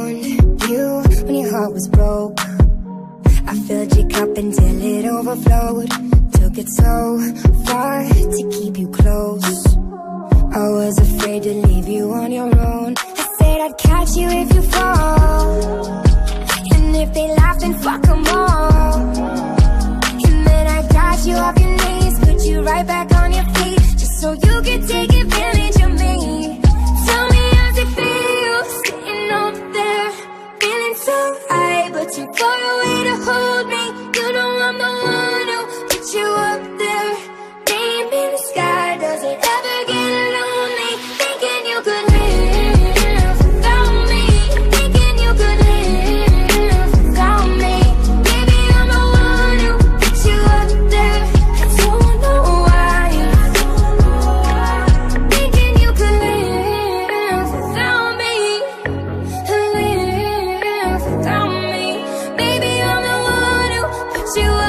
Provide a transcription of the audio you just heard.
found you when your heart was broke. I filled your cup until it overflowed. Took it so far to keep you close. I was afraid to leave you on your own. I said I'd catch you if you fall, and if they laugh then fuck them all. And then I got you off your knees, put you right back on your feet, just so you could take advantage of me. Tell me how's it feel, sitting over there, feeling so high, but too far away to hold me. You know I'm the one who put you up there. Name in the sky, does it ever get lonely? Thinking you could live without me, thinking you could live without me. Baby, I'm the one who put you up there. I don't know why. Thinking you could live without me, live without me. Baby, I'm the one who put you up